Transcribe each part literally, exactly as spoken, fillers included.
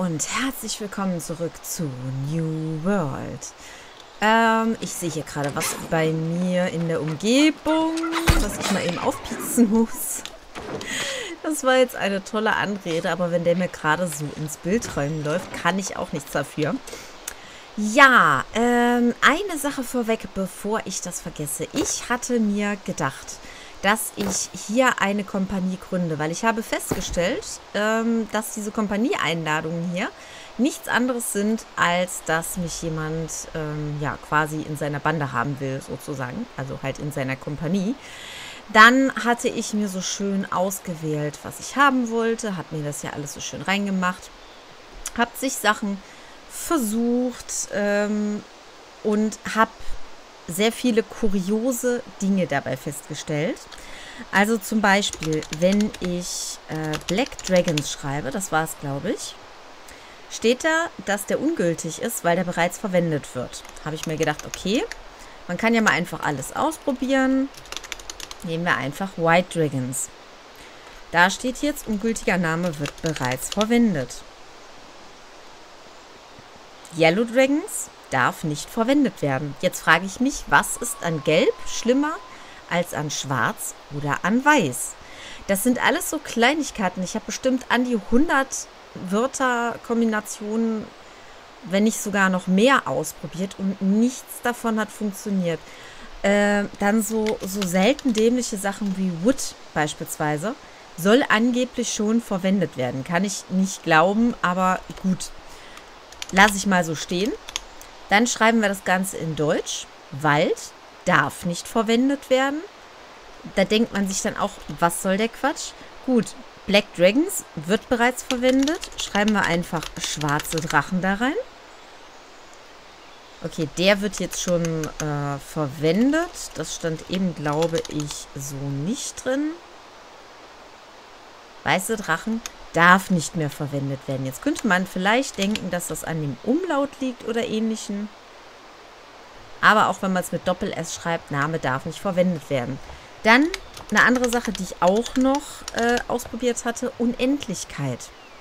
und herzlich willkommen zurück zu New World. Ähm, ich sehe hier gerade was bei mir in der Umgebung, was ich mal eben aufpieksen muss. Das war jetzt eine tolle Anrede, aber wenn der mir gerade so ins Bild reinläuft, kann ich auch nichts dafür. Ja, ähm, eine Sache vorweg, bevor ich das vergesse. Ich hatte mir gedacht, dass ich hier eine Kompanie gründe, weil ich habe festgestellt, ähm, dass diese Kompanieeinladungen hier nichts anderes sind, als dass mich jemand ähm, ja quasi in seiner Bande haben will, sozusagen, also halt in seiner Kompanie. Dann hatte ich mir so schön ausgewählt, was ich haben wollte, habe mir das ja alles so schön reingemacht, habe sich Sachen versucht ähm, und habe sehr viele kuriose Dinge dabei festgestellt. Also zum Beispiel, wenn ich äh, Black Dragons schreibe, das war es, glaube ich, steht da, dass der ungültig ist, weil der bereits verwendet wird. Habe ich mir gedacht, okay, man kann ja mal einfach alles ausprobieren. Nehmen wir einfach White Dragons. Da steht jetzt, ungültiger Name wird bereits verwendet. Yellow Dragons darf nicht verwendet werden. Jetzt frage ich mich, was ist an Gelb schlimmer als an Schwarz oder an Weiß? Das sind alles so Kleinigkeiten. Ich habe bestimmt an die hundert Wörterkombinationen, wenn nicht sogar noch mehr, ausprobiert und nichts davon hat funktioniert. Äh, dann so, so selten dämliche Sachen wie Wood beispielsweise soll angeblich schon verwendet werden. Kann ich nicht glauben, aber gut. Lasse ich mal so stehen. Dann schreiben wir das Ganze in Deutsch. Wald darf nicht verwendet werden. Da denkt man sich dann auch, was soll der Quatsch? Gut, Black Dragons wird bereits verwendet. Schreiben wir einfach schwarze Drachen da rein. Okay, der wird jetzt schon äh, verwendet. Das stand eben, glaube ich, so nicht drin. Weiße Drachen darf nicht mehr verwendet werden. Jetzt könnte man vielleicht denken, dass das an dem Umlaut liegt oder ähnlichem. Aber auch wenn man es mit Doppel-S schreibt, Name darf nicht verwendet werden. Dann eine andere Sache, die ich auch noch äh, ausprobiert hatte, Unendlichkeit.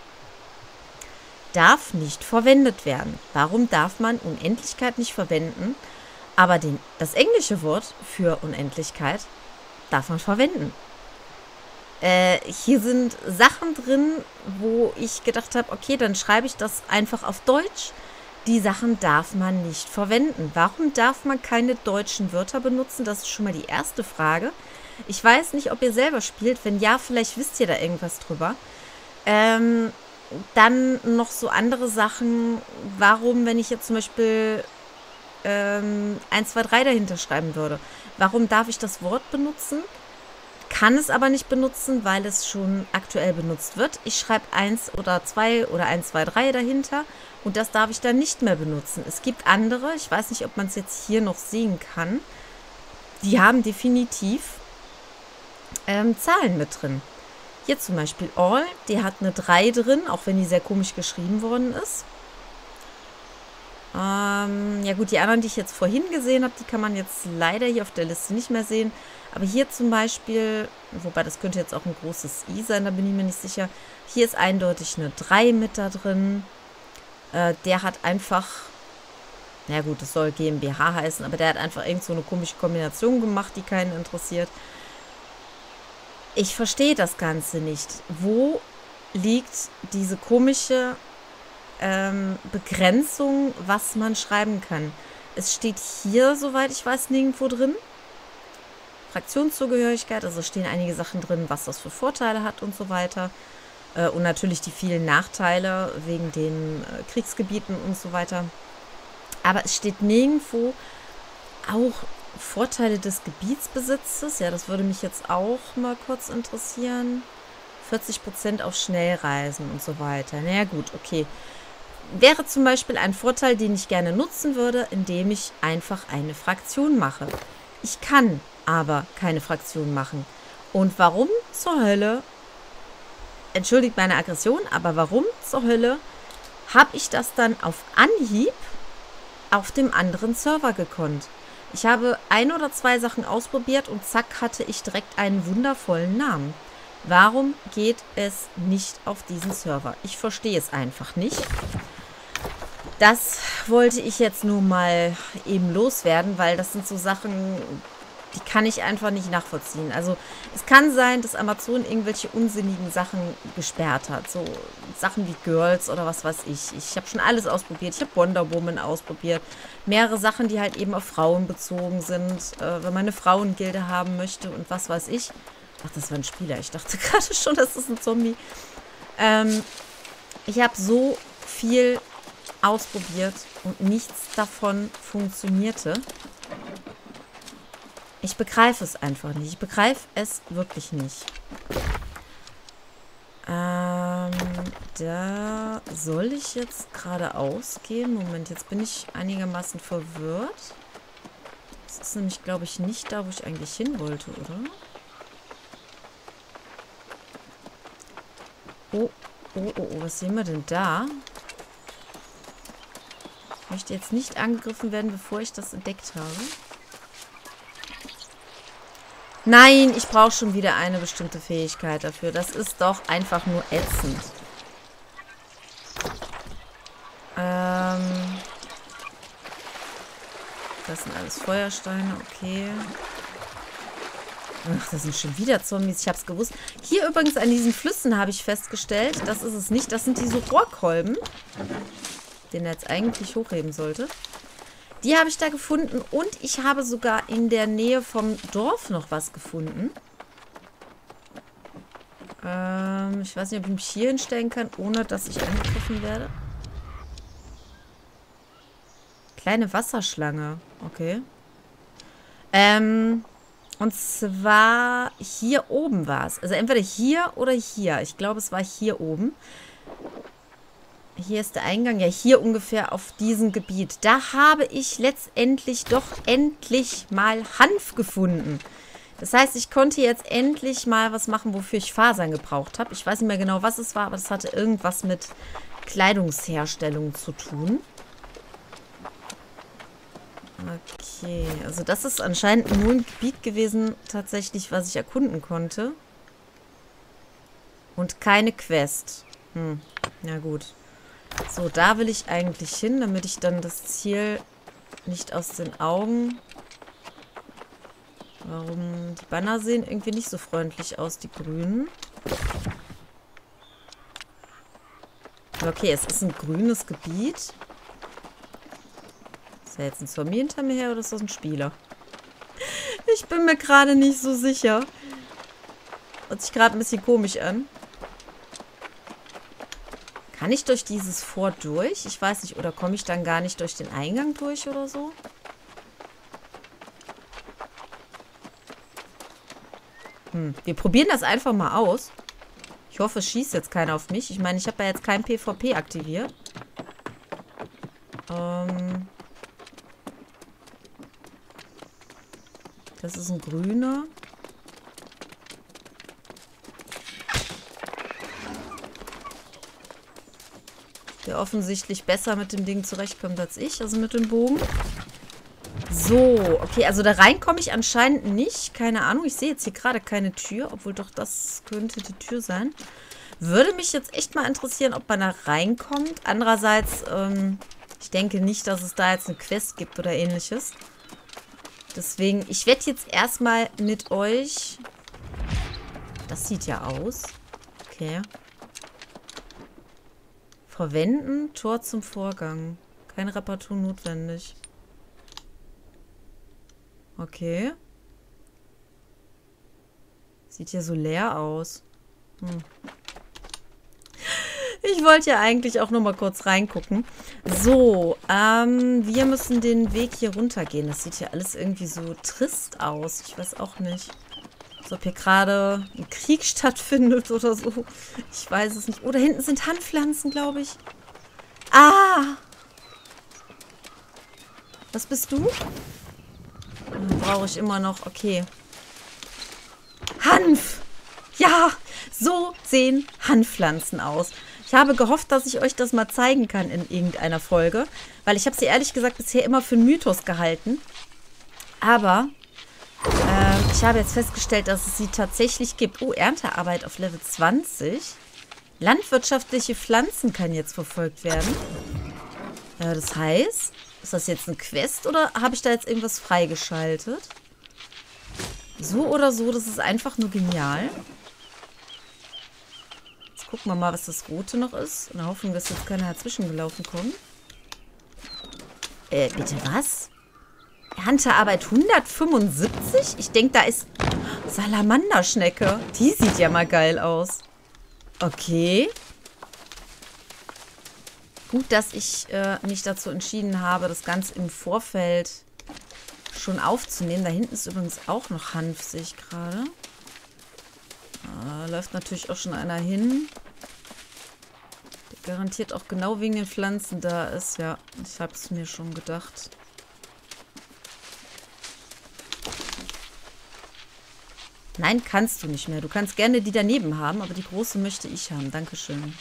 Darf nicht verwendet werden. Warum darf man Unendlichkeit nicht verwenden, aber den, das englische Wort für Unendlichkeit darf man verwenden? Äh, hier sind Sachen drin, wo ich gedacht habe, okay, dann schreibe ich das einfach auf Deutsch. Die Sachen darf man nicht verwenden. Warum darf man keine deutschen Wörter benutzen? Das ist schon mal die erste Frage. Ich weiß nicht, ob ihr selber spielt. Wenn ja, vielleicht wisst ihr da irgendwas drüber. Ähm, dann noch so andere Sachen. Warum, wenn ich jetzt zum Beispiel ähm, eins, zwei, drei dahinter schreiben würde, warum darf ich das Wort benutzen? Kann es aber nicht benutzen, weil es schon aktuell benutzt wird. Ich schreibe eins oder zwei oder eins, zwei, drei dahinter und das darf ich dann nicht mehr benutzen. Es gibt andere, ich weiß nicht, ob man es jetzt hier noch sehen kann, die haben definitiv ähm, Zahlen mit drin. Hier zum Beispiel All, die hat eine drei drin, auch wenn die sehr komisch geschrieben worden ist. Ähm, ja gut, die anderen, die ich jetzt vorhin gesehen habe, die kann man jetzt leider hier auf der Liste nicht mehr sehen. Aber hier zum Beispiel, wobei das könnte jetzt auch ein großes I sein, da bin ich mir nicht sicher. Hier ist eindeutig eine drei mit da drin. Äh, der hat einfach, na gut, das soll GmbH heißen, aber der hat einfach irgend so eine komische Kombination gemacht, die keinen interessiert. Ich verstehe das Ganze nicht. Wo liegt diese komische ähm, Begrenzung, was man schreiben kann? Es steht hier, soweit ich weiß, nirgendwo drin. Fraktionszugehörigkeit, also stehen einige Sachen drin, was das für Vorteile hat und so weiter. Äh, und natürlich die vielen Nachteile wegen den äh, Kriegsgebieten und so weiter. Aber es steht nirgendwo auch Vorteile des Gebietsbesitzes. Ja, das würde mich jetzt auch mal kurz interessieren. vierzig Prozent auf Schnellreisen und so weiter. Naja gut, okay. Wäre zum Beispiel ein Vorteil, den ich gerne nutzen würde, indem ich einfach eine Fraktion mache. Ich kann aber keine Fraktion machen. Und warum zur Hölle, entschuldigt meine Aggression, aber warum zur Hölle habe ich das dann auf Anhieb auf dem anderen Server gekonnt? Ich habe ein oder zwei Sachen ausprobiert und zack, hatte ich direkt einen wundervollen Namen. Warum geht es nicht auf diesen Server? Ich verstehe es einfach nicht. Das wollte ich jetzt nur mal eben loswerden, weil das sind so Sachen, die kann ich einfach nicht nachvollziehen. Also es kann sein, dass Amazon irgendwelche unsinnigen Sachen gesperrt hat. So Sachen wie Girls oder was weiß ich. Ich habe schon alles ausprobiert. Ich habe Wonder Woman ausprobiert. Mehrere Sachen, die halt eben auf Frauen bezogen sind. Äh, wenn man eine Frauengilde haben möchte und was weiß ich. Ach, das war ein Spieler. Ich dachte gerade schon, das ist ein Zombie. Ähm, ich habe so viel ausprobiert und nichts davon funktionierte. Ich begreife es einfach nicht. Ich begreife es wirklich nicht. Ähm, da soll ich jetzt geradeaus gehen. Moment, jetzt bin ich einigermaßen verwirrt. Das ist nämlich, glaube ich, nicht da, wo ich eigentlich hin wollte, oder? Oh, oh, oh, oh, was sehen wir denn da? Ich möchte jetzt nicht angegriffen werden, bevor ich das entdeckt habe. Nein, ich brauche schon wieder eine bestimmte Fähigkeit dafür. Das ist doch einfach nur ätzend. Ähm, das sind alles Feuersteine, okay. Ach, das sind schon wieder Zombies. Ich habe es gewusst. Hier übrigens an diesen Flüssen habe ich festgestellt, das ist es nicht. Das sind diese Rohrkolben, den er jetzt eigentlich hochheben sollte. Die habe ich da gefunden und ich habe sogar in der Nähe vom Dorf noch was gefunden. Ähm, ich weiß nicht, ob ich mich hier hinstellen kann, ohne dass ich angegriffen werde. Kleine Wasserschlange. Okay. Ähm, und zwar hier oben war es. Also entweder hier oder hier. Ich glaube, es war hier oben. Hier ist der Eingang. Ja, hier ungefähr auf diesem Gebiet. Da habe ich letztendlich doch endlich mal Hanf gefunden. Das heißt, ich konnte jetzt endlich mal was machen, wofür ich Fasern gebraucht habe. Ich weiß nicht mehr genau, was es war, aber das hatte irgendwas mit Kleidungsherstellung zu tun. Okay, also das ist anscheinend nur ein Gebiet gewesen, tatsächlich, was ich erkunden konnte. Und keine Quest. Hm, na gut. So, da will ich eigentlich hin, damit ich dann das Ziel nicht aus den Augen... Warum? Die Banner sehen irgendwie nicht so freundlich aus, die grünen. Okay, es ist ein grünes Gebiet. Ist da jetzt ein Zombie hinter mir her oder ist das ein Spieler? Ich bin mir gerade nicht so sicher. Hört sich gerade ein bisschen komisch an. Kann ich durch dieses Fort durch? Ich weiß nicht. Oder komme ich dann gar nicht durch den Eingang durch oder so? Hm. Wir probieren das einfach mal aus. Ich hoffe, es schießt jetzt keiner auf mich. Ich meine, ich habe ja jetzt kein PvP aktiviert. Ähm... Das ist ein grüner. Der offensichtlich besser mit dem Ding zurechtkommt als ich, also mit dem Bogen. So, okay, also da rein komme ich anscheinend nicht. Keine Ahnung, ich sehe jetzt hier gerade keine Tür, obwohl doch das könnte die Tür sein. Würde mich jetzt echt mal interessieren, ob man da reinkommt. Andererseits, ähm, ich denke nicht, dass es da jetzt eine Quest gibt oder ähnliches. Deswegen, ich werde jetzt erstmal mit euch... Das sieht ja aus. Okay. Verwenden, Tor zum Vorgang. Keine Reparatur notwendig. Okay. Sieht hier so leer aus. Hm. Ich wollte ja eigentlich auch noch mal kurz reingucken. So, ähm, wir müssen den Weg hier runtergehen. Das sieht hier alles irgendwie so trist aus. Ich weiß auch nicht, ob hier gerade ein Krieg stattfindet oder so. Ich weiß es nicht. Oh, da hinten sind Handpflanzen, glaube ich. Ah! Was bist du? Brauche ich immer noch. Okay. Hanf! Ja, so sehen Hanfpflanzen aus. Ich habe gehofft, dass ich euch das mal zeigen kann in irgendeiner Folge. Weil ich habe sie ehrlich gesagt bisher immer für einen Mythos gehalten. Aber Ähm, ich habe jetzt festgestellt, dass es sie tatsächlich gibt. Oh, Erntearbeit auf Level zwanzig. Landwirtschaftliche Pflanzen kann jetzt verfolgt werden. Äh, das heißt, ist das jetzt eine Quest oder habe ich da jetzt irgendwas freigeschaltet? So oder so, das ist einfach nur genial. Jetzt gucken wir mal, was das Rote noch ist. In der Hoffnung, dass jetzt keiner dazwischen gelaufen kommt. Äh, bitte was? Erntearbeit hundertfünfundsiebzig? Ich denke, da ist Salamanderschnecke. Die sieht ja mal geil aus. Okay. Gut, dass ich äh, mich dazu entschieden habe, das Ganze im Vorfeld schon aufzunehmen. Da hinten ist übrigens auch noch Hanf, sehe ich gerade. Da läuft natürlich auch schon einer hin. Der garantiert auch genau wegen den Pflanzen da ist. Ja, ich habe es mir schon gedacht. Nein, kannst du nicht mehr. Du kannst gerne die daneben haben, aber die große möchte ich haben. Dankeschön.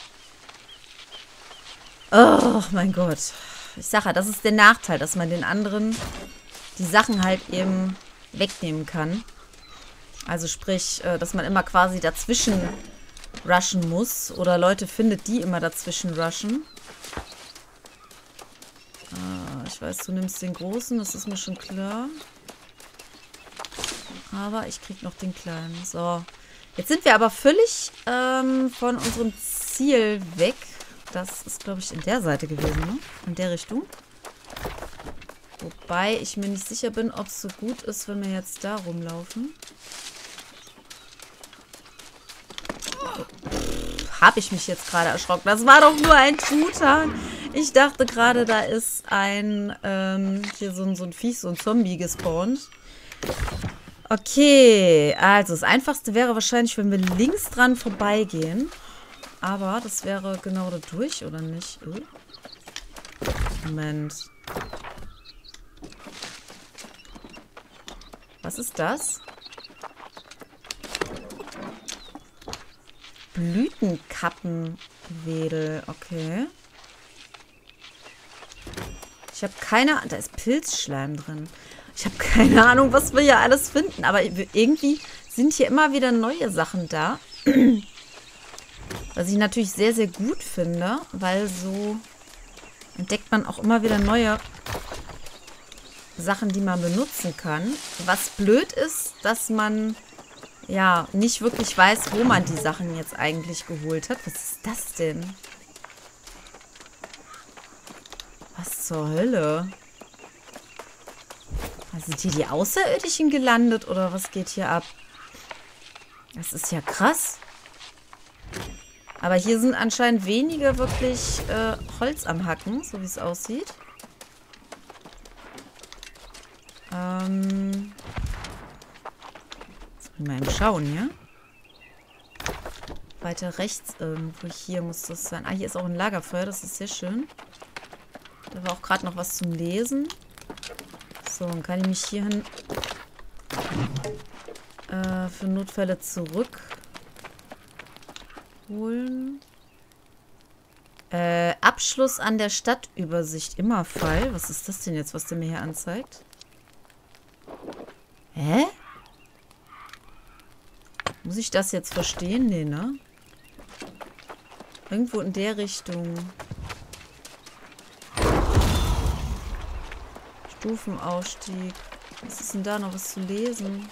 Oh, mein Gott. Ich sage ja, das ist der Nachteil, dass man den anderen die Sachen halt eben wegnehmen kann. Also sprich, dass man immer quasi dazwischen rushen muss. Oder Leute findet, die immer dazwischen rushen. Ah, ich weiß, du nimmst den großen, das ist mir schon klar. Aber ich krieg noch den kleinen. So. Jetzt sind wir aber völlig ähm, von unserem Ziel weg. Das ist, glaube ich, in der Seite gewesen, ne? In der Richtung. Wobei ich mir nicht sicher bin, ob es so gut ist, wenn wir jetzt da rumlaufen. Oh. Habe ich mich jetzt gerade erschrocken. Das war doch nur ein Truthahn. Ich dachte gerade, da ist ein, ähm, hier so ein, so ein Viech, so ein Zombie gespawnt. Okay, also das Einfachste wäre wahrscheinlich, wenn wir links dran vorbeigehen. Aber das wäre genau da durch, oder nicht? Oh. Moment. Was ist das? Blütenkappenwedel, okay. Ich habe keine... Da ist Pilzschleim drin. Ich habe keine Ahnung, was wir hier alles finden. Aber irgendwie sind hier immer wieder neue Sachen da. Was ich natürlich sehr, sehr gut finde. Weil so entdeckt man auch immer wieder neue Sachen, die man benutzen kann. Was blöd ist, dass man ja nicht wirklich weiß, wo man die Sachen jetzt eigentlich geholt hat. Was ist das denn? Was zur Hölle? Sind hier die Außerirdischen gelandet oder was geht hier ab? Das ist ja krass. Aber hier sind anscheinend wenige wirklich äh, Holz am Hacken, so wie es aussieht. Ähm. Jetzt muss ich mal eben schauen, ja? Weiter rechts irgendwo. Hier muss das sein. Ah, hier ist auch ein Lagerfeuer, das ist sehr schön. Da war auch gerade noch was zum Lesen. So, dann kann ich mich hierhin äh, für Notfälle zurückholen. Äh, Abschluss an der Stadtübersicht. Immer Fall. Was ist das denn jetzt, was der mir hier anzeigt? Hä? Muss ich das jetzt verstehen? Nee, ne? Irgendwo in der Richtung. Stufenaufstieg. Was ist denn da noch was zu lesen?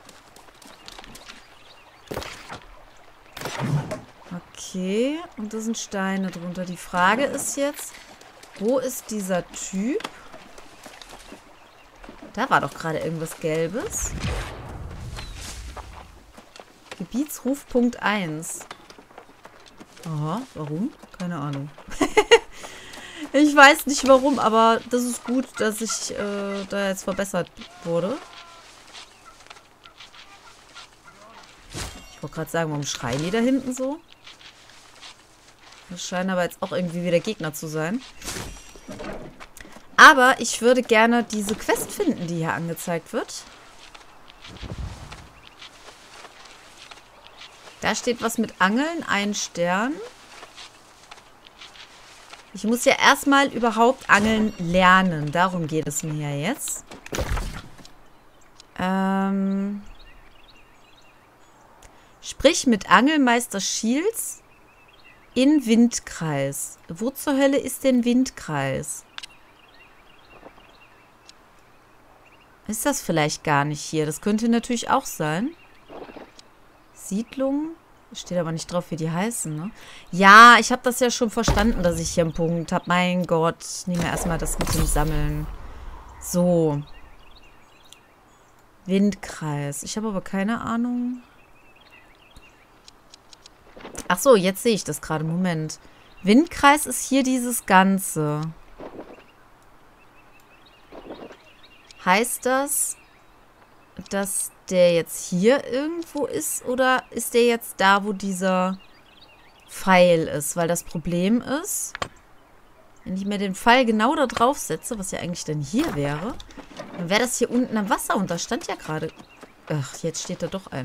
Okay, und da sind Steine drunter. Die Frage ist jetzt, wo ist dieser Typ? Da war doch gerade irgendwas Gelbes. Gebietsruf Punkt eins. Aha, warum? Keine Ahnung. Ich weiß nicht warum, aber das ist gut, dass ich äh, da jetzt verbessert wurde. Ich wollte gerade sagen, warum schreien die da hinten so? Das scheinen aber jetzt auch irgendwie wieder Gegner zu sein. Aber ich würde gerne diese Quest finden, die hier angezeigt wird. Da steht was mit Angeln, ein Stern. Ich muss ja erstmal überhaupt angeln lernen. Darum geht es mir ja jetzt. Ähm... Sprich mit Angelmeister Shields in Windkreis. Wo zur Hölle ist denn Windkreis? Ist das vielleicht gar nicht hier? Das könnte natürlich auch sein. Siedlung. Steht aber nicht drauf, wie die heißen, ne? Ja, ich habe das ja schon verstanden, dass ich hier einen Punkt habe. Mein Gott. Nehmen wir erstmal das mit dem Sammeln. So. Windkreis. Ich habe aber keine Ahnung. Ach so, jetzt sehe ich das gerade. Moment. Windkreis ist hier dieses Ganze. Heißt das, dass der jetzt hier irgendwo ist? Oder ist der jetzt da, wo dieser Pfeil ist? Weil das Problem ist, wenn ich mir den Pfeil genau da drauf setze, was ja eigentlich dann hier wäre, dann wäre das hier unten am Wasser. Und da stand ja gerade... Ach, jetzt steht da doch ein.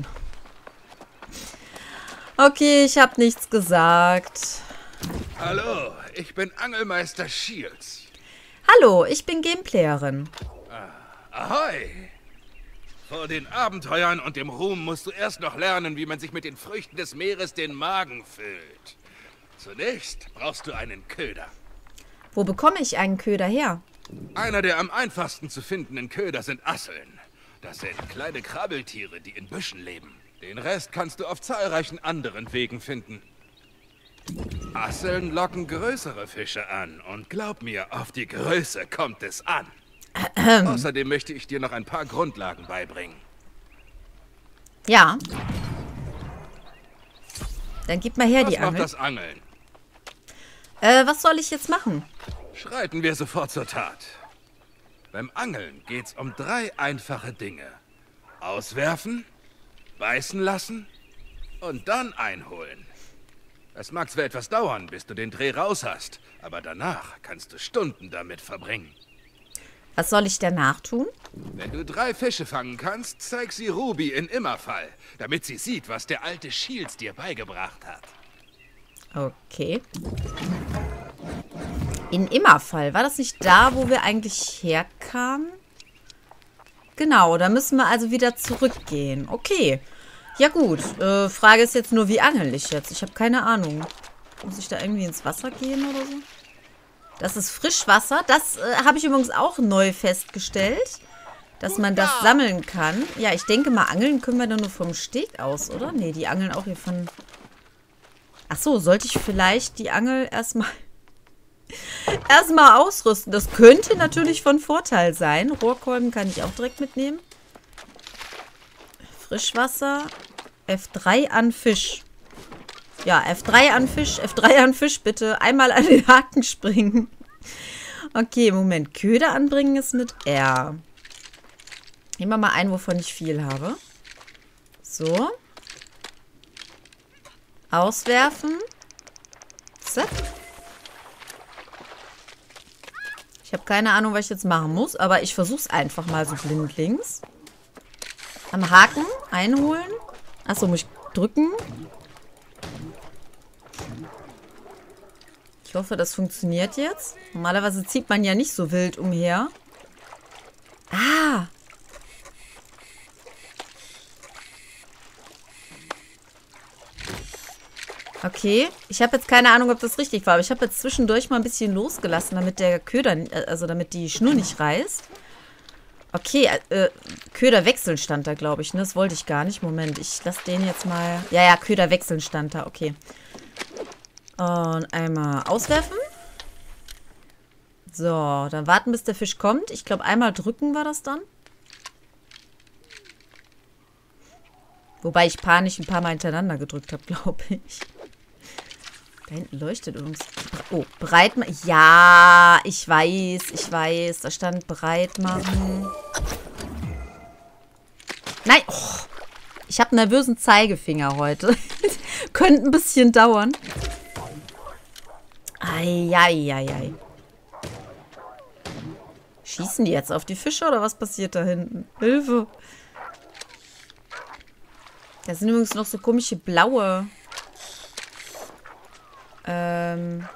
Okay, ich habe nichts gesagt. Hallo, ich bin Angelmeister Shields. Hallo, ich bin Gameplayerin. Ahoi! Vor den Abenteuern und dem Ruhm musst du erst noch lernen, wie man sich mit den Früchten des Meeres den Magen füllt. Zunächst brauchst du einen Köder. Wo bekomme ich einen Köder her? Einer der am einfachsten zu findenden Köder sind Asseln. Das sind kleine Krabbeltiere, die in Büschen leben. Den Rest kannst du auf zahlreichen anderen Wegen finden. Asseln locken größere Fische an und glaub mir, auf die Größe kommt es an. Außerdem möchte ich dir noch ein paar Grundlagen beibringen. Ja. Dann gib mal her Was die macht Angel. das Angeln? Äh, was soll ich jetzt machen? Schreiten wir sofort zur Tat. Beim Angeln geht's um drei einfache Dinge. Auswerfen, beißen lassen und dann einholen. Es mag zwar etwas dauern, bis du den Dreh raus hast, aber danach kannst du Stunden damit verbringen. Was soll ich danach tun? Wenn du drei Fische fangen kannst, zeig sie Ruby in Immerfall, damit sie sieht, was der alte Shields dir beigebracht hat. Okay. In Immerfall. War das nicht da, wo wir eigentlich herkamen? Genau, da müssen wir also wieder zurückgehen. Okay. Ja gut. Äh, Frage ist jetzt nur, wie angel ich jetzt? Ich habe keine Ahnung. Muss ich da irgendwie ins Wasser gehen oder so? Das ist Frischwasser. Das äh, habe ich übrigens auch neu festgestellt, dass man das sammeln kann. Ja, ich denke mal, angeln können wir dann nur vom Steg aus, oder? Nee, die angeln auch hier von... Ach so, sollte ich vielleicht die Angel erstmal erstmal ausrüsten? Das könnte natürlich von Vorteil sein. Rohrkolben kann ich auch direkt mitnehmen. Frischwasser. F drei an Fisch. Ja, F drei an Fisch. F drei an Fisch, bitte. Einmal an den Haken springen. Okay, Moment. Köder anbringen ist mit R. Nehmen wir mal ein, wovon ich viel habe. So. Auswerfen. Zack. Ich habe keine Ahnung, was ich jetzt machen muss, aber ich versuche es einfach mal so blindlings. Am Haken einholen. Achso, muss ich drücken. Ich hoffe, das funktioniert jetzt. Normalerweise zieht man ja nicht so wild umher. Ah! Okay, ich habe jetzt keine Ahnung, ob das richtig war, aber ich habe jetzt zwischendurch mal ein bisschen losgelassen, damit der Köder, also damit die Schnur nicht reißt. Okay, äh, Köder wechseln stand da, glaube ich, ne? Das wollte ich gar nicht. Moment, ich lasse den jetzt mal... Ja, ja, Köder wechseln stand da, okay. Und einmal auswerfen. So, dann warten, bis der Fisch kommt. Ich glaube, einmal drücken war das dann. Wobei ich panisch ein paar Mal hintereinander gedrückt habe, glaube ich. Da hinten leuchtet übrigens... Oh, bereit machen. Ja, ich weiß, ich weiß. Da stand bereit machen. Nein, oh, ich habe einen nervösen Zeigefinger heute. Könnte ein bisschen dauern. Eieieiei. Schießen die jetzt auf die Fische oder was passiert da hinten? Hilfe. Da sind übrigens noch so komische blaue... Ähm...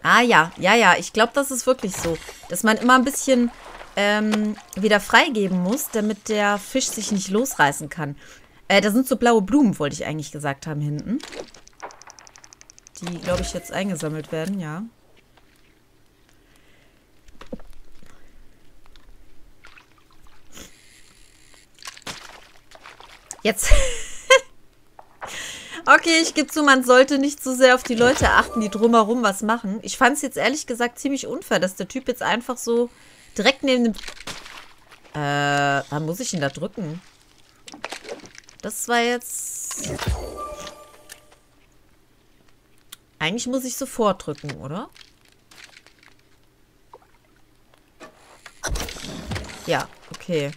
Ah ja, ja, ja. Ich glaube, das ist wirklich so. Dass man immer ein bisschen ähm, wieder freigeben muss, damit der Fisch sich nicht losreißen kann. Äh, da sind so blaue Blumen, wollte ich eigentlich gesagt haben, hinten. Die, glaube ich, jetzt eingesammelt werden, ja. Jetzt. Okay, ich gebe zu, man sollte nicht zu sehr auf die Leute achten, die drumherum was machen. Ich fand es jetzt ehrlich gesagt ziemlich unfair, dass der Typ jetzt einfach so direkt neben dem... Äh, wann muss ich ihn da drücken? Das war jetzt... Eigentlich muss ich sofort drücken, oder? Ja, okay.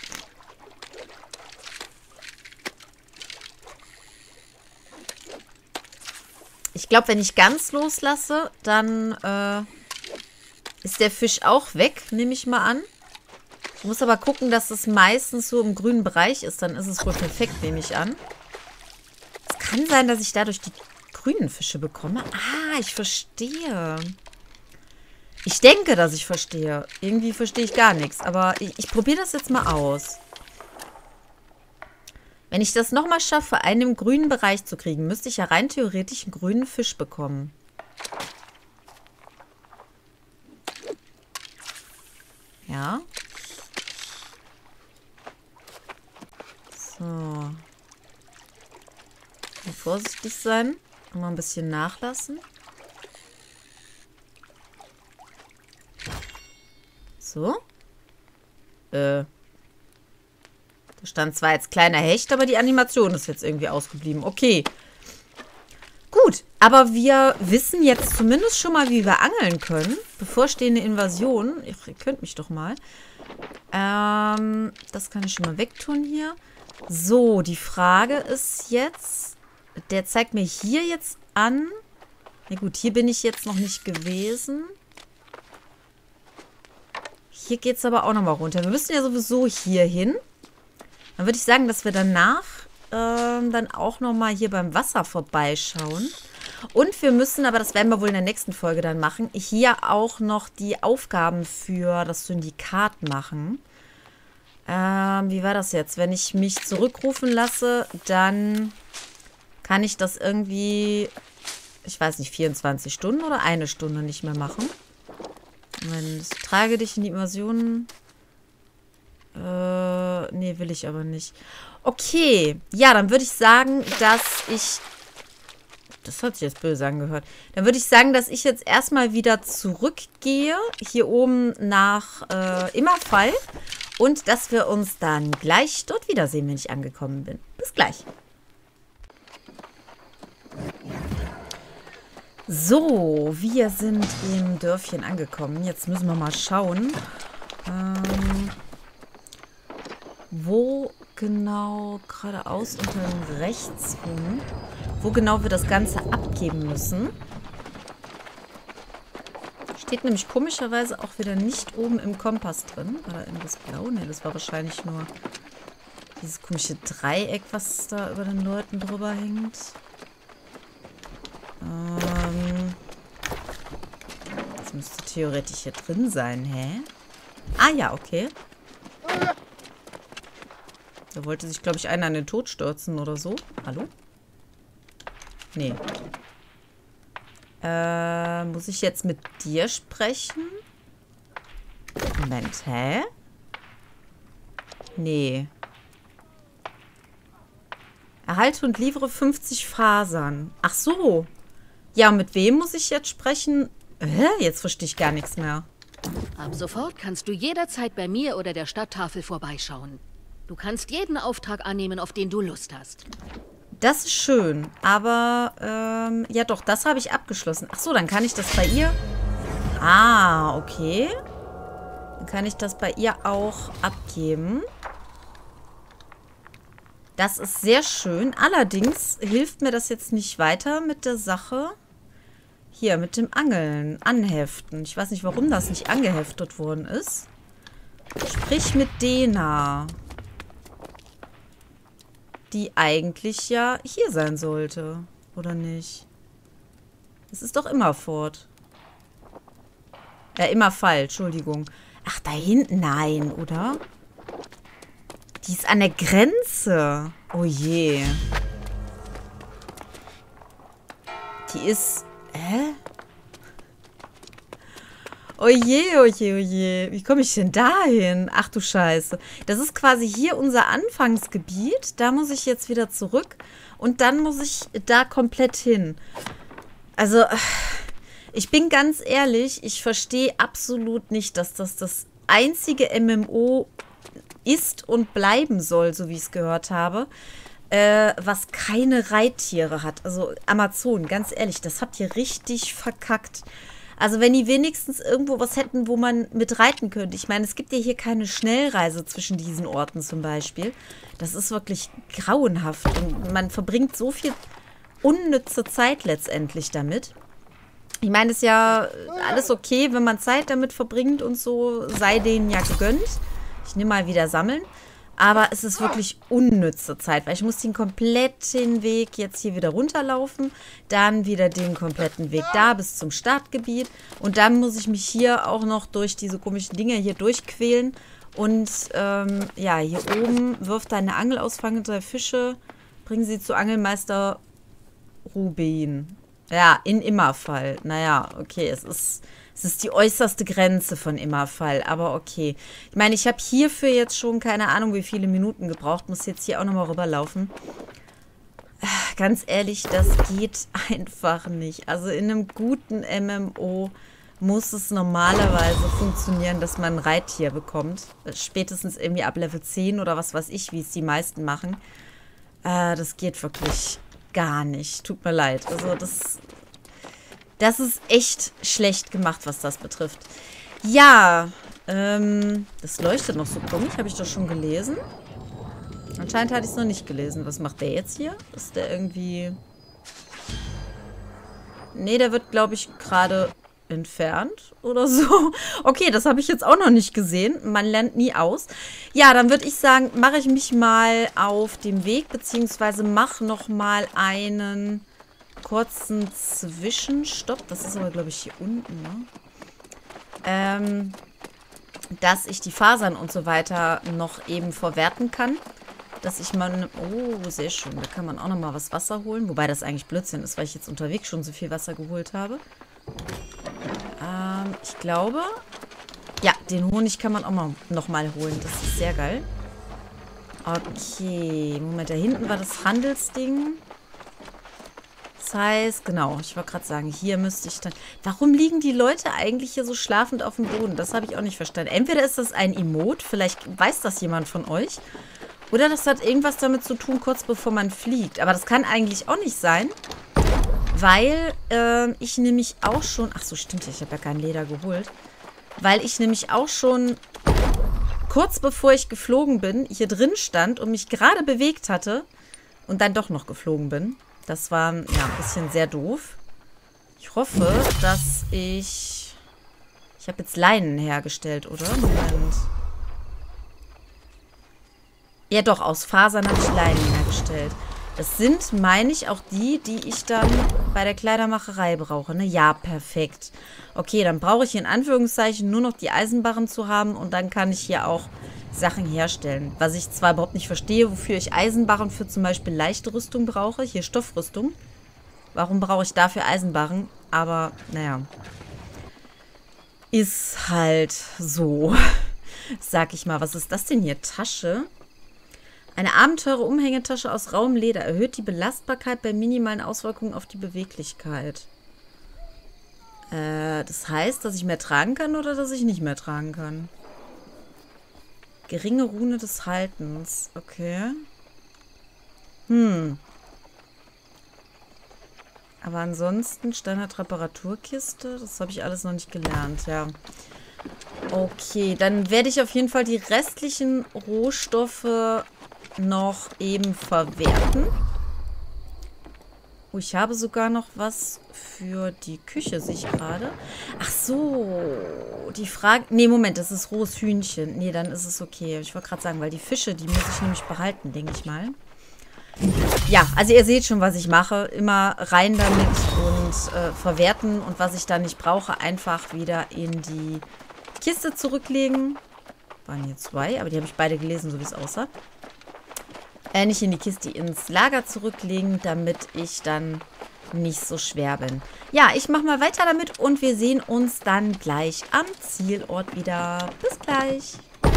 Ich glaube, wenn ich ganz loslasse, dann äh, ist der Fisch auch weg, nehme ich mal an. Ich muss aber gucken, dass es meistens so im grünen Bereich ist. Dann ist es wohl perfekt, nehme ich an. Es kann sein, dass ich dadurch die grünen Fische bekomme. Ah, ich verstehe. Ich denke, dass ich verstehe. Irgendwie verstehe ich gar nichts. Aber ich, ich probiere das jetzt mal aus. Wenn ich das nochmal schaffe, einen im grünen Bereich zu kriegen, müsste ich ja rein theoretisch einen grünen Fisch bekommen. Ja. So. Mal vorsichtig sein. Mal ein bisschen nachlassen. So. Äh. Da stand zwar jetzt kleiner Hecht, aber die Animation ist jetzt irgendwie ausgeblieben. Okay. Gut, aber wir wissen jetzt zumindest schon mal, wie wir angeln können. Bevorstehende Invasion. Ihr könnt mich doch mal. Ähm, das kann ich schon mal wegtun hier. So, die Frage ist jetzt... Der zeigt mir hier jetzt an. Na gut, hier bin ich jetzt noch nicht gewesen. Hier geht es aber auch nochmal runter. Wir müssen ja sowieso hier hin. Dann würde ich sagen, dass wir danach ähm, dann auch nochmal hier beim Wasser vorbeischauen. Und wir müssen, aber das werden wir wohl in der nächsten Folge dann machen, hier auch noch die Aufgaben für das Syndikat machen. Ähm, wie war das jetzt? Wenn ich mich zurückrufen lasse, dann kann ich das irgendwie, ich weiß nicht, vierundzwanzig Stunden oder eine Stunde nicht mehr machen. Wenn ich trage dich in die Immersion... Äh, nee, will ich aber nicht. Okay, ja, dann würde ich sagen, dass ich... Das hat sich jetzt böse angehört. Dann würde ich sagen, dass ich jetzt erstmal wieder zurückgehe, hier oben nach äh, Immerfall. Und dass wir uns dann gleich dort wiedersehen, wenn ich angekommen bin. Bis gleich. So, wir sind im Dörfchen angekommen. Jetzt müssen wir mal schauen. Ähm... Wo genau, geradeaus und dann rechts rum, wo genau wir das Ganze abgeben müssen. Steht nämlich komischerweise auch wieder nicht oben im Kompass drin. War da irgendwas blau? Ne, das war wahrscheinlich nur dieses komische Dreieck, was da über den Leuten drüber hängt. Ähm, das müsste theoretisch hier drin sein, hä? Ah ja, okay. Da wollte sich, glaube ich, einer an den Tod stürzen oder so. Hallo? Nee. Äh, muss ich jetzt mit dir sprechen? Moment, hä? Nee. Erhalte und liefere fünfzig Fasern. Ach so. Ja, mit wem muss ich jetzt sprechen? Hä? Jetzt verstehe ich gar nichts mehr. Ab sofort kannst du jederzeit bei mir oder der Stadttafel vorbeischauen. Du kannst jeden Auftrag annehmen, auf den du Lust hast. Das ist schön, aber, ähm, ja doch, das habe ich abgeschlossen. Ach so, dann kann ich das bei ihr... Ah, okay. Dann kann ich das bei ihr auch abgeben. Das ist sehr schön. Allerdings hilft mir das jetzt nicht weiter mit der Sache... Hier, mit dem Angeln, anheften. Ich weiß nicht, warum das nicht angeheftet worden ist. Sprich mit Dena. Die eigentlich ja hier sein sollte. Oder nicht? Es ist doch Immerfort. Äh, Immerfall, Entschuldigung. Ach, da hinten? Nein, oder? Die ist an der Grenze. Oh je. Die ist... Hä? Oh je, oh je, oh je. Wie komme ich denn dahin? Ach du Scheiße. Das ist quasi hier unser Anfangsgebiet. Da muss ich jetzt wieder zurück. Und dann muss ich da komplett hin. Also, ich bin ganz ehrlich, ich verstehe absolut nicht, dass das das einzige M M O ist und bleiben soll, so wie ich es gehört habe, äh, was keine Reittiere hat. Also Amazon, ganz ehrlich, das habt ihr richtig verkackt. Also wenn die wenigstens irgendwo was hätten, wo man mit reiten könnte. Ich meine, es gibt ja hier keine Schnellreise zwischen diesen Orten zum Beispiel. Das ist wirklich grauenhaft. Und man verbringt so viel unnütze Zeit letztendlich damit. Ich meine, es ist ja alles okay, wenn man Zeit damit verbringt und so, sei denen ja gegönnt. Ich nehme mal wieder sammeln. Aber es ist wirklich unnütze Zeit, weil ich muss den kompletten Weg jetzt hier wieder runterlaufen, dann wieder den kompletten Weg da bis zum Startgebiet und dann muss ich mich hier auch noch durch diese komischen Dinge hier durchquälen und ähm, ja, hier oben wirft eine Angel aus, fange drei Fische, bringen sie zu Angelmeister Rubin. Ja, in Immerfall. Naja, okay, es ist... Es ist die äußerste Grenze von Immerfall, aber okay. Ich meine, ich habe hierfür jetzt schon keine Ahnung, wie viele Minuten gebraucht. Muss jetzt hier auch nochmal rüberlaufen. Ganz ehrlich, das geht einfach nicht. Also in einem guten M M O muss es normalerweise funktionieren, dass man ein Reittier bekommt. Spätestens irgendwie ab Level zehn oder was weiß ich, wie es die meisten machen. Äh, das geht wirklich gar nicht. Tut mir leid. Also das... Das ist echt schlecht gemacht, was das betrifft. Ja, ähm, das leuchtet noch so komisch. Habe ich doch schon gelesen. Anscheinend hatte ich es noch nicht gelesen. Was macht der jetzt hier? Ist der irgendwie... Nee, der wird, glaube ich, gerade entfernt oder so. Okay, das habe ich jetzt auch noch nicht gesehen. Man lernt nie aus. Ja, dann würde ich sagen, mache ich mich mal auf den Weg, beziehungsweise mache noch mal einen... kurzen Zwischenstopp. Das ist aber, glaube ich, hier unten, ne? Ähm, dass ich die Fasern und so weiter noch eben verwerten kann. Dass ich mal... Oh, sehr schön. Da kann man auch noch mal was Wasser holen. Wobei das eigentlich Blödsinn ist, weil ich jetzt unterwegs schon so viel Wasser geholt habe. Ähm, ich glaube... Ja, den Honig kann man auch mal, noch mal holen. Das ist sehr geil. Okay. Moment, da hinten war das Handelsding. Das heißt, genau, ich wollte gerade sagen, hier müsste ich dann... Warum liegen die Leute eigentlich hier so schlafend auf dem Boden? Das habe ich auch nicht verstanden. Entweder ist das ein Emote, vielleicht weiß das jemand von euch. Oder das hat irgendwas damit zu tun, kurz bevor man fliegt. Aber das kann eigentlich auch nicht sein, weil äh, ich nämlich auch schon... Ach so, stimmt ja, ich habe ja kein Leder geholt. Weil ich nämlich auch schon kurz bevor ich geflogen bin, hier drin stand und mich gerade bewegt hatte und dann doch noch geflogen bin. Das war, ja, ein bisschen sehr doof. Ich hoffe, dass ich... Ich habe jetzt Leinen hergestellt, oder? Moment. Ja doch, aus Fasern habe ich Leinen hergestellt. Das sind, meine ich, auch die, die ich dann bei der Kleidermacherei brauche, ne? Ja, perfekt. Okay, dann brauche ich in Anführungszeichen nur noch die Eisenbarren zu haben und dann kann ich hier auch Sachen herstellen. Was ich zwar überhaupt nicht verstehe, wofür ich Eisenbarren für zum Beispiel leichte Rüstung brauche. Hier Stoffrüstung. Warum brauche ich dafür Eisenbarren? Aber, naja. Ist halt so. Sag ich mal. Was ist das denn hier? Tasche? Eine Abenteurer-Umhängetasche aus rauem Leder. Erhöht die Belastbarkeit bei minimalen Auswirkungen auf die Beweglichkeit. Äh, das heißt, dass ich mehr tragen kann oder dass ich nicht mehr tragen kann? Geringe Rune des Haltens. Okay. Hm. Aber ansonsten Standard-Reparaturkiste. Das habe ich alles noch nicht gelernt, ja. Okay, dann werde ich auf jeden Fall die restlichen Rohstoffe noch eben verwerten. Oh, ich habe sogar noch was für die Küche, sehe ich gerade. Ach so, die Frage... Nee, Moment, das ist rohes Hühnchen. Nee, dann ist es okay. Ich wollte gerade sagen, weil die Fische, die muss ich nämlich behalten, denke ich mal. Ja, also ihr seht schon, was ich mache. Immer rein damit und äh, verwerten. Und was ich dann nicht brauche, einfach wieder in die Kiste zurücklegen. Waren hier zwei, aber die habe ich beide gelesen, so wie es aussah. Äh, nicht in die Kiste, ins Lager zurücklegen, damit ich dann nicht so schwer bin. Ja, ich mache mal weiter damit und wir sehen uns dann gleich am Zielort wieder. Bis gleich.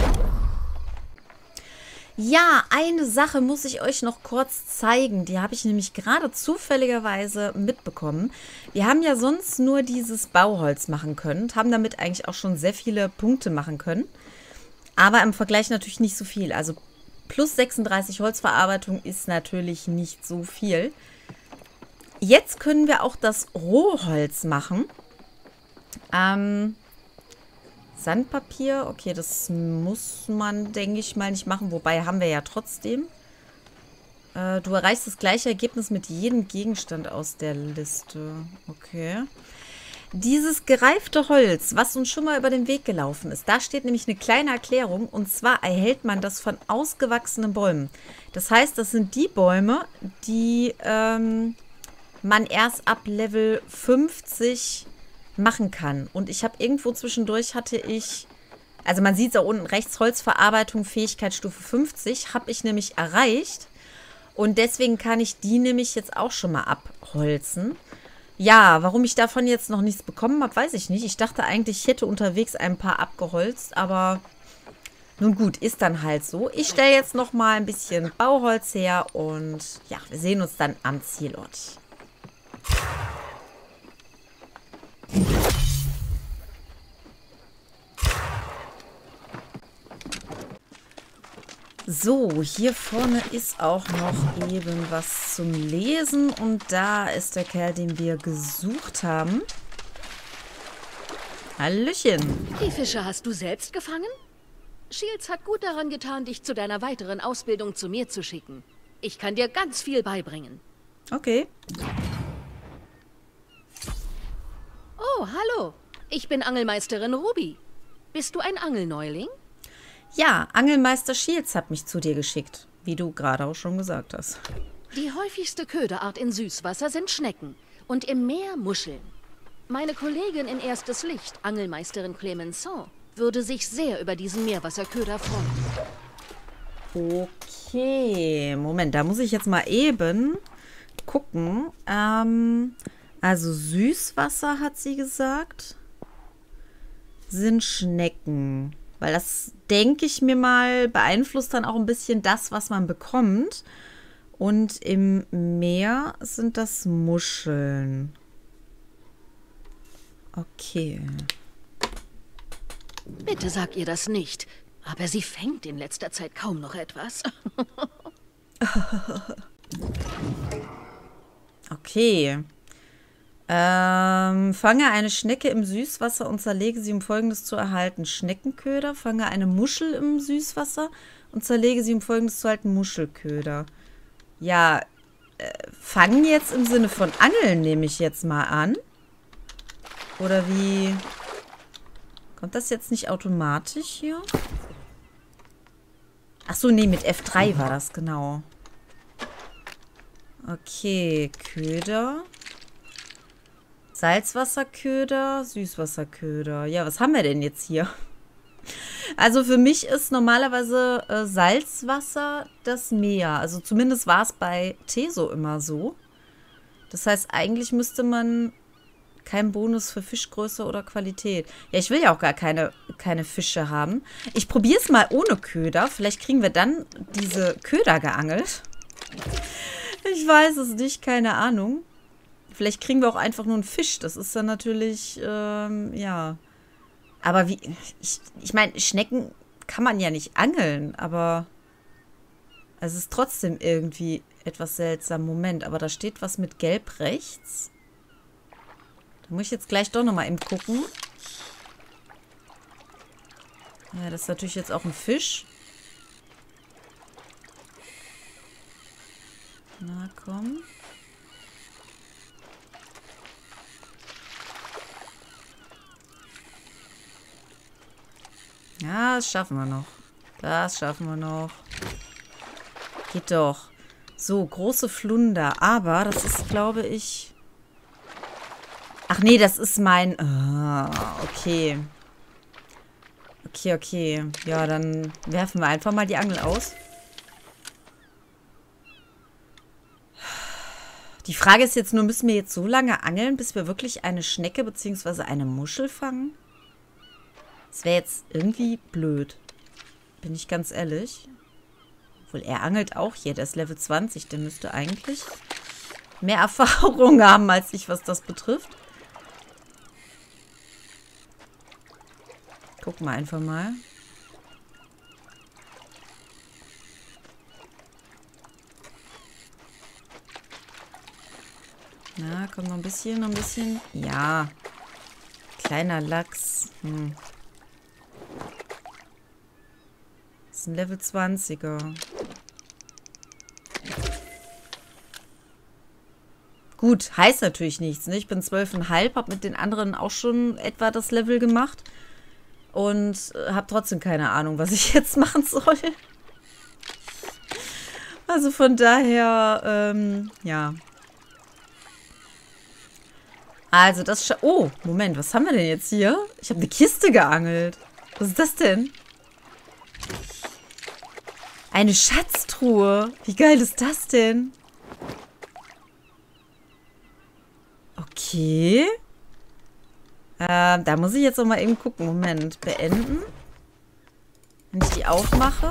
Ja, eine Sache muss ich euch noch kurz zeigen. Die habe ich nämlich gerade zufälligerweise mitbekommen. Wir haben ja sonst nur dieses Bauholz machen können und haben damit eigentlich auch schon sehr viele Punkte machen können. Aber im Vergleich natürlich nicht so viel. Also plus sechsunddreißig Holzverarbeitung ist natürlich nicht so viel. Jetzt können wir auch das Rohholz machen. Ähm... Sandpapier, okay, das muss man, denke ich mal, nicht machen. Wobei, haben wir ja trotzdem. Äh, du erreichst das gleiche Ergebnis mit jedem Gegenstand aus der Liste. Okay. Dieses gereifte Holz, was uns schon mal über den Weg gelaufen ist, da steht nämlich eine kleine Erklärung. Und zwar erhält man das von ausgewachsenen Bäumen. Das heißt, das sind die Bäume, die ähm, man erst ab Level fünfzig machen kann. Und ich habe irgendwo zwischendurch hatte ich, also man sieht es da unten rechts, Holzverarbeitung, Fähigkeitsstufe fünfzig, habe ich nämlich erreicht. Und deswegen kann ich die nämlich jetzt auch schon mal abholzen. Ja, warum ich davon jetzt noch nichts bekommen habe, weiß ich nicht. Ich dachte eigentlich, ich hätte unterwegs ein paar abgeholzt, aber nun gut, ist dann halt so. Ich stelle jetzt noch mal ein bisschen Bauholz her und ja, wir sehen uns dann am Zielort. So, hier vorne ist auch noch eben was zum Lesen. Und da ist der Kerl, den wir gesucht haben. Hallöchen. Die Fische hast du selbst gefangen? Shields hat gut daran getan, dich zu deiner weiteren Ausbildung zu mir zu schicken. Ich kann dir ganz viel beibringen. Okay. Oh, hallo. Ich bin Angelmeisterin Ruby. Bist du ein Angelneuling? Ja, Angelmeister Shields hat mich zu dir geschickt, wie du gerade auch schon gesagt hast. Die häufigste Köderart in Süßwasser sind Schnecken und im Meer Muscheln. Meine Kollegin in Erstes Licht, Angelmeisterin Clemenceau, würde sich sehr über diesen Meerwasserköder freuen. Okay, Moment, da muss ich jetzt mal eben gucken. Ähm, also Süßwasser, hat sie gesagt, sind Schnecken. Weil das, denke ich mir mal, beeinflusst dann auch ein bisschen das, was man bekommt. Und im Meer sind das Muscheln. Okay. Bitte sag ihr das nicht. Aber sie fängt in letzter Zeit kaum noch etwas. Okay. Ähm, fange eine Schnecke im Süßwasser und zerlege sie, um Folgendes zu erhalten. Schneckenköder. Fange eine Muschel im Süßwasser und zerlege sie, um Folgendes zu erhalten. Muschelköder. Ja, äh, fangen jetzt im Sinne von Angeln, nehme ich jetzt mal an. Oder wie? Kommt das jetzt nicht automatisch hier? Ach so, nee, mit F drei war das, genau. Okay, Köder. Salzwasserköder, Süßwasserköder. Ja, was haben wir denn jetzt hier? Also für mich ist normalerweise äh, Salzwasser das Meer. Also zumindest war es bei Teso immer so. Das heißt, eigentlich müsste man keinen Bonus für Fischgröße oder Qualität. Ja, ich will ja auch gar keine, keine Fische haben. Ich probiere es mal ohne Köder. Vielleicht kriegen wir dann diese Köder geangelt. Ich weiß es nicht, keine Ahnung. Vielleicht kriegen wir auch einfach nur einen Fisch. Das ist dann natürlich, ähm, ja. Aber wie, ich, ich meine, Schnecken kann man ja nicht angeln, aber es ist trotzdem irgendwie etwas seltsam. Moment, aber da steht was mit Gelb rechts. Da muss ich jetzt gleich doch nochmal eben gucken. Ja, das ist natürlich jetzt auch ein Fisch. Na komm. Ja, das schaffen wir noch. Das schaffen wir noch. Geht doch. So, große Flunder. Aber das ist, glaube ich... Ach nee, das ist mein... Ah, okay. Okay, okay. Ja, dann werfen wir einfach mal die Angel aus. Die Frage ist jetzt nur, müssen wir jetzt so lange angeln, bis wir wirklich eine Schnecke bzw. eine Muschel fangen? Das wäre jetzt irgendwie blöd. Bin ich ganz ehrlich. Obwohl, er angelt auch hier. Der ist Level zwanzig. Der müsste eigentlich mehr Erfahrung haben als ich, was das betrifft. Gucken wir einfach mal. Na, kommt noch ein bisschen, noch ein bisschen. Ja. Kleiner Lachs. Hm. Das ist ein Level zwanziger. Gut, heißt natürlich nichts, ne? Ich bin zwölf Komma fünf, habe mit den anderen auch schon etwa das Level gemacht. Und äh, habe trotzdem keine Ahnung, was ich jetzt machen soll. Also von daher, ähm, ja. Also das... Scha oh, Moment, was haben wir denn jetzt hier? Ich habe eine Kiste geangelt. Was ist das denn? Eine Schatztruhe. Wie geil ist das denn? Okay. Ähm, da muss ich jetzt noch mal eben gucken. Moment, beenden. Wenn ich die aufmache.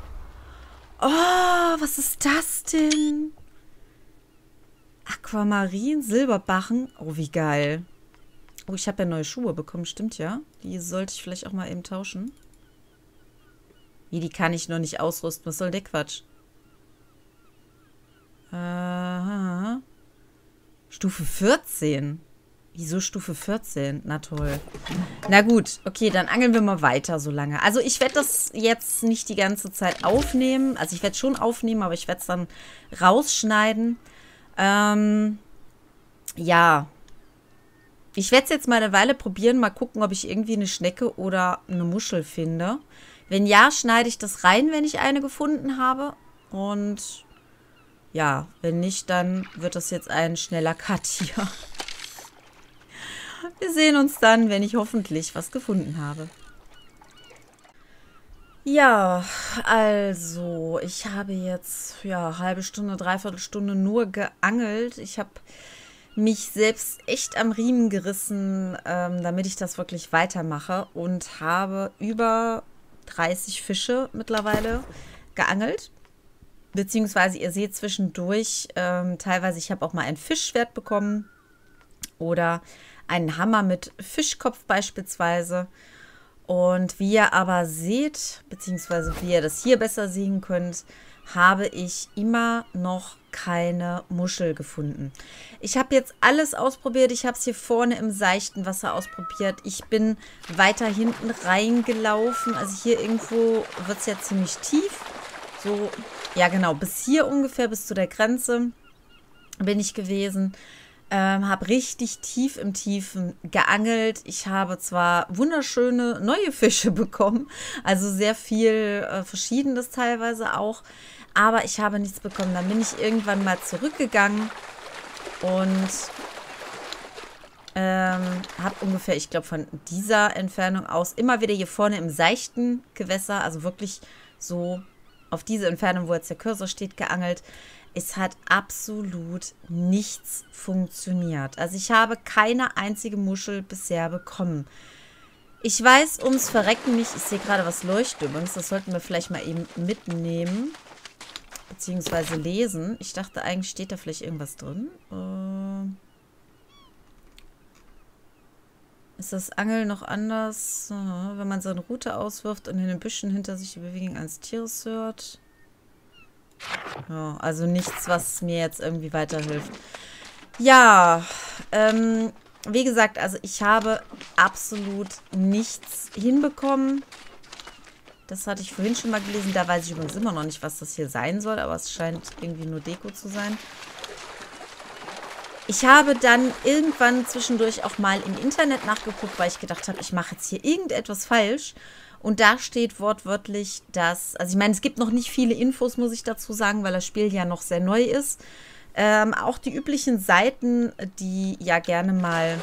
Oh, was ist das denn? Aquamarin, Silberbachen. Oh, wie geil. Oh, ich habe ja neue Schuhe bekommen, stimmt ja. Die sollte ich vielleicht auch mal eben tauschen. Wie, die kann ich noch nicht ausrüsten. Was soll der Quatsch? Aha. Stufe vierzehn. Wieso Stufe vierzehn? Na toll. Na gut, okay, dann angeln wir mal weiter so lange. Also ich werde das jetzt nicht die ganze Zeit aufnehmen. Also ich werde schon aufnehmen, aber ich werde es dann rausschneiden. Ähm, ja. Ich werde es jetzt mal eine Weile probieren. Mal gucken, ob ich irgendwie eine Schnecke oder eine Muschel finde. Wenn ja, schneide ich das rein, wenn ich eine gefunden habe. Und ja, wenn nicht, dann wird das jetzt ein schneller Cut hier. Wir sehen uns dann, wenn ich hoffentlich was gefunden habe. Ja, also, ich habe jetzt, ja, halbe Stunde, dreiviertel Stunde nur geangelt. Ich habe mich selbst echt am Riemen gerissen, ähm, damit ich das wirklich weitermache. Und habe über dreißig Fische mittlerweile geangelt. Beziehungsweise, ihr seht zwischendurch, ähm, teilweise, ich habe auch mal ein Fischschwert bekommen. Oder einen Hammer mit Fischkopf beispielsweise. Und wie ihr aber seht, beziehungsweise wie ihr das hier besser sehen könnt, habe ich immer noch keine Muschel gefunden. Ich habe jetzt alles ausprobiert. Ich habe es hier vorne im seichten Wasser ausprobiert. Ich bin weiter hinten reingelaufen. Also hier irgendwo wird es ja ziemlich tief. So, ja genau, bis hier ungefähr, bis zu der Grenze bin ich gewesen. Ähm, habe richtig tief im Tiefen geangelt. Ich habe zwar wunderschöne neue Fische bekommen, also sehr viel äh, Verschiedenes teilweise auch, aber ich habe nichts bekommen. Dann bin ich irgendwann mal zurückgegangen und ähm, habe ungefähr, ich glaube von dieser Entfernung aus, immer wieder hier vorne im seichten Gewässer, also wirklich so auf diese Entfernung, wo jetzt der Cursor steht, geangelt. Es hat absolut nichts funktioniert. Also ich habe keine einzige Muschel bisher bekommen. Ich weiß ums Verrecken nicht. Ich sehe gerade, was leuchtet übrigens. Das sollten wir vielleicht mal eben mitnehmen. Beziehungsweise lesen. Ich dachte, eigentlich steht da vielleicht irgendwas drin. Äh ist das Angeln noch anders? Wenn man seine Route auswirft und in den Büschen hinter sich die Bewegung eines Tieres hört. Ja, also nichts, was mir jetzt irgendwie weiterhilft. Ja, ähm, wie gesagt, also ich habe absolut nichts hinbekommen. Das hatte ich vorhin schon mal gelesen. Da weiß ich übrigens immer noch nicht, was das hier sein soll, aber es scheint irgendwie nur Deko zu sein. Ich habe dann irgendwann zwischendurch auch mal im Internet nachgeguckt, weil ich gedacht habe, ich mache jetzt hier irgendetwas falsch. Und da steht wortwörtlich, dass, also ich meine, es gibt noch nicht viele Infos, muss ich dazu sagen, weil das Spiel ja noch sehr neu ist. Ähm, auch die üblichen Seiten, die ja gerne mal,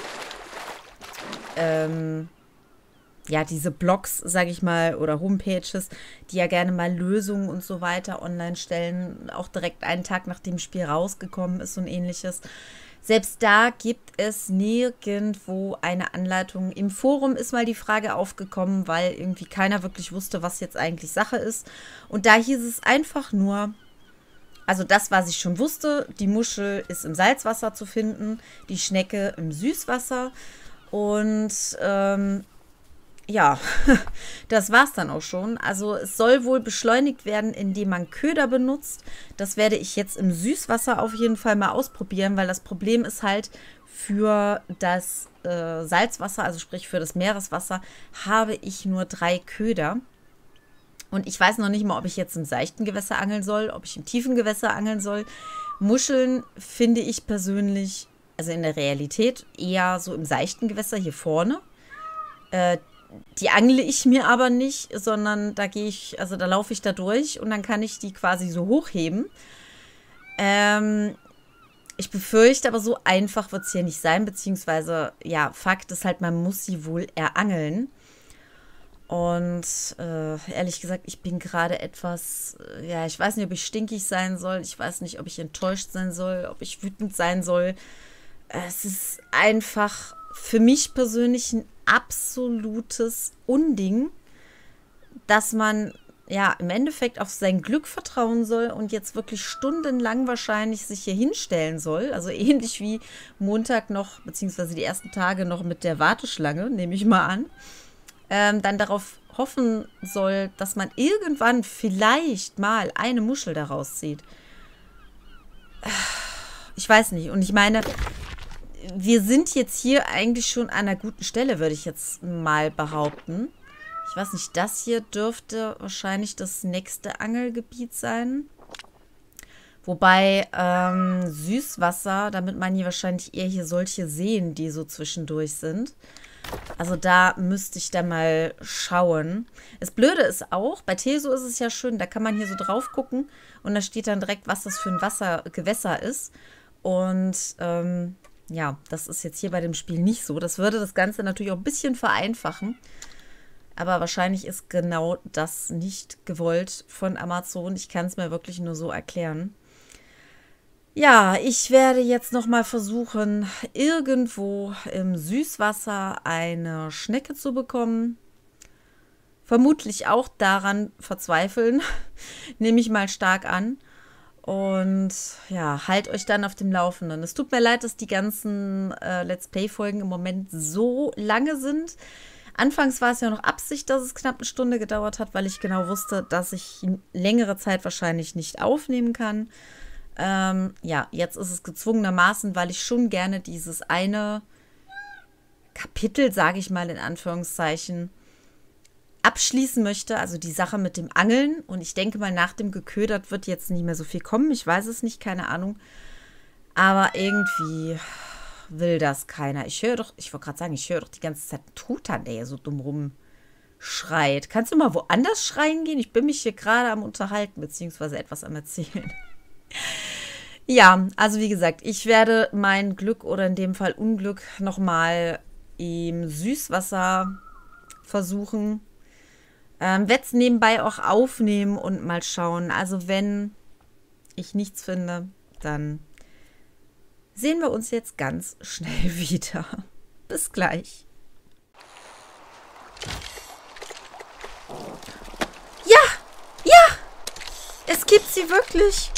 ähm, ja, diese Blogs, sage ich mal, oder Homepages, die ja gerne mal Lösungen und so weiter online stellen, auch direkt einen Tag nachdem das Spiel rausgekommen ist und ähnliches. Selbst da gibt es nirgendwo eine Anleitung. Im Forum ist mal die Frage aufgekommen, weil irgendwie keiner wirklich wusste, was jetzt eigentlich Sache ist. Und da hieß es einfach nur, also das, was ich schon wusste, die Muschel ist im Salzwasser zu finden, die Schnecke im Süßwasser. Und ähm, ja, das war's dann auch schon. Also es soll wohl beschleunigt werden, indem man Köder benutzt. Das werde ich jetzt im Süßwasser auf jeden Fall mal ausprobieren, weil das Problem ist halt, für das äh, Salzwasser, also sprich für das Meereswasser, habe ich nur drei Köder. Und ich weiß noch nicht mal, ob ich jetzt im seichten Gewässer angeln soll, ob ich im tiefen Gewässer angeln soll. Muscheln finde ich persönlich, also in der Realität, eher so im seichten Gewässer hier vorne. Äh, Die angle ich mir aber nicht, sondern da gehe ich, also da laufe ich da durch und dann kann ich die quasi so hochheben. Ähm, ich befürchte aber, so einfach wird es hier nicht sein, beziehungsweise, ja, Fakt ist halt, man muss sie wohl erangeln. Und äh, ehrlich gesagt, ich bin gerade etwas, äh, ja, ich weiß nicht, ob ich stinkig sein soll, ich weiß nicht, ob ich enttäuscht sein soll, ob ich wütend sein soll. Es ist einfach für mich persönlich ein absolutes Unding, dass man ja im Endeffekt auf sein Glück vertrauen soll und jetzt wirklich stundenlang wahrscheinlich sich hier hinstellen soll. Also ähnlich wie Montag noch, beziehungsweise die ersten Tage noch mit der Warteschlange, nehme ich mal an. Ähm, dann darauf hoffen soll, dass man irgendwann vielleicht mal eine Muschel daraus zieht. Ich weiß nicht. Und ich meine, wir sind jetzt hier eigentlich schon an einer guten Stelle, würde ich jetzt mal behaupten. Ich weiß nicht, das hier dürfte wahrscheinlich das nächste Angelgebiet sein. Wobei ähm, Süßwasser, damit man hier wahrscheinlich eher hier solche Seen, die so zwischendurch sind. Also da müsste ich dann mal schauen. Das Blöde ist auch, bei Teso ist es ja schön, da kann man hier so drauf gucken und da steht dann direkt, was das für ein Wasser, Gewässer ist. Und ähm, ja, das ist jetzt hier bei dem Spiel nicht so. Das würde das Ganze natürlich auch ein bisschen vereinfachen. Aber wahrscheinlich ist genau das nicht gewollt von Amazon. Ich kann es mir wirklich nur so erklären. Ja, ich werde jetzt nochmal versuchen, irgendwo im Süßwasser eine Schnecke zu bekommen. Vermutlich auch daran verzweifeln. Nehme ich mal stark an. Und ja, halt euch dann auf dem Laufenden. Es tut mir leid, dass die ganzen äh, Let's Play-Folgen im Moment so lange sind. Anfangs war es ja noch Absicht, dass es knapp eine Stunde gedauert hat, weil ich genau wusste, dass ich längere Zeit wahrscheinlich nicht aufnehmen kann. Ähm, ja, jetzt ist es gezwungenermaßen, weil ich schon gerne dieses eine Kapitel, sage ich mal in Anführungszeichen, abschließen möchte, also die Sache mit dem Angeln. Und ich denke mal, nach dem Geködert wird jetzt nicht mehr so viel kommen. Ich weiß es nicht, keine Ahnung. Aber irgendwie will das keiner. Ich höre doch, ich wollte gerade sagen, ich höre doch die ganze Zeit einen Truthahn, der hier so dumm rumschreit. Kannst du mal woanders schreien gehen? Ich bin mich hier gerade am Unterhalten, beziehungsweise etwas am Erzählen. Ja, also wie gesagt, ich werde mein Glück oder in dem Fall Unglück nochmal im Süßwasser versuchen. Ähm, werde es nebenbei auch aufnehmen und mal schauen. Also wenn ich nichts finde, dann sehen wir uns jetzt ganz schnell wieder. Bis gleich. Ja, ja, es gibt sie wirklich.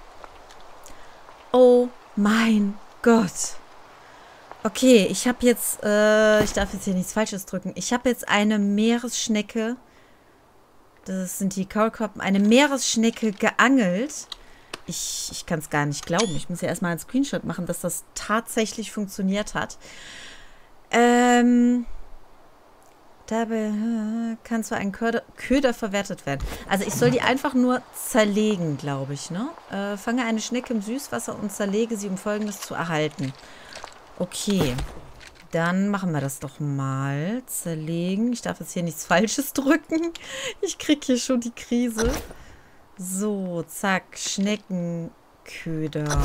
Oh mein Gott. Okay, ich habe jetzt, äh, ich darf jetzt hier nichts Falsches drücken. Ich habe jetzt eine Meeresschnecke. Das sind die Kaulquappen. Eine Meeresschnecke geangelt. Ich, ich kann es gar nicht glauben. Ich muss ja erstmal einen Screenshot machen, dass das tatsächlich funktioniert hat. Ähm, dabei kann zwar ein Köder, Köder verwertet werden. Also ich soll die einfach nur zerlegen, glaube ich, ne? Äh, fange eine Schnecke im Süßwasser und zerlege sie, um Folgendes zu erhalten. Okay. dann machen wir das doch mal. Zerlegen. Ich darf jetzt hier nichts Falsches drücken. Ich kriege hier schon die Krise. So, zack. Schneckenköder.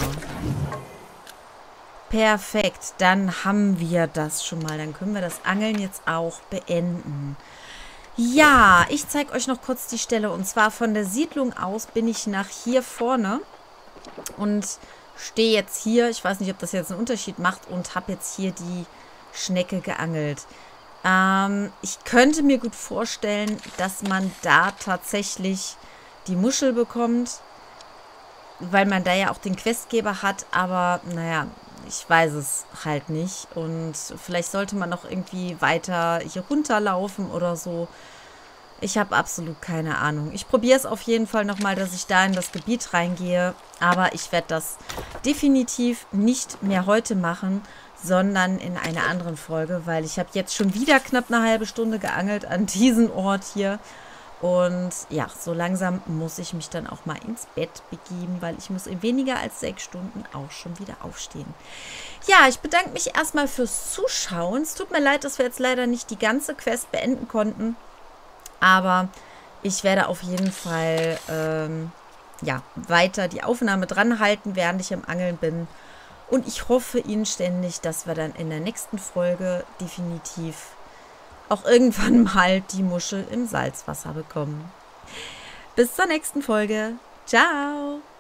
Perfekt. Dann haben wir das schon mal. Dann können wir das Angeln jetzt auch beenden. Ja, ich zeige euch noch kurz die Stelle. Und zwar von der Siedlung aus bin ich nach hier vorne und stehe jetzt hier. Ich weiß nicht, ob das jetzt einen Unterschied macht und habe jetzt hier die Schnecke geangelt. Ähm, ich könnte mir gut vorstellen, dass man da tatsächlich die Muschel bekommt, weil man da ja auch den Questgeber hat. Aber naja, ich weiß es halt nicht. Und vielleicht sollte man noch irgendwie weiter hier runterlaufen oder so. Ich habe absolut keine Ahnung. Ich probiere es auf jeden Fall nochmal, dass ich da in das Gebiet reingehe. Aber ich werde das definitiv nicht mehr heute machen, sondern in einer anderen Folge. Weil ich habe jetzt schon wieder knapp eine halbe Stunde geangelt an diesem Ort hier. Und ja, so langsam muss ich mich dann auch mal ins Bett begeben, weil ich muss in weniger als sechs Stunden auch schon wieder aufstehen. Ja, ich bedanke mich erstmal fürs Zuschauen. Es tut mir leid, dass wir jetzt leider nicht die ganze Quest beenden konnten. Aber ich werde auf jeden Fall ähm, ja, weiter die Aufnahme dran halten, während ich am Angeln bin. Und ich hoffe inständig, dass wir dann in der nächsten Folge definitiv auch irgendwann mal die Muschel im Salzwasser bekommen. Bis zur nächsten Folge. Ciao!